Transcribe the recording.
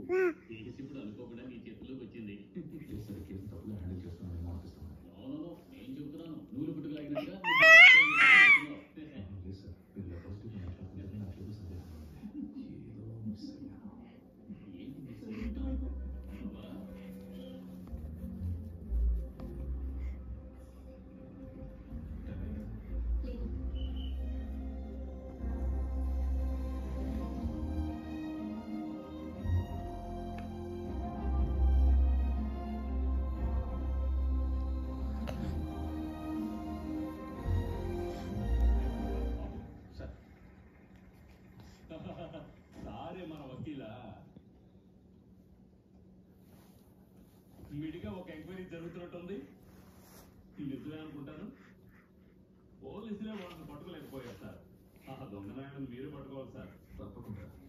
Case ఇప్పుడు అనుకోకుండా నీ చేతుల్లోకి వచ్చింది. సరే కేసు తప్పుగా హ్యాండిల్ చేస్తున్నాను అనిపిస్తుంది. అవును నేను చెబుతున్నాను నూలు పుట్టుకులాగినట్టుగా లేదు సార్ మీరు పాజిటివ్ మాట్లాడుతుంటే నాకేదో సందేహం ఏదో మిస్ అయ్యా. ఏంటి మిస్ అయ్యింటావు? సారే మన వకీలా మిడిగా ఒక ఎంక్వైరీ జరుగుతున్నట్టుంది. నిజమే అనుకుంటాను. పోలీసులే వాళ్ళని పట్టుకోలేకపోయారు సార్. ఆ దొంగ నాయకులను మీరు పట్టుకోవాలి సార్. తప్పకుండా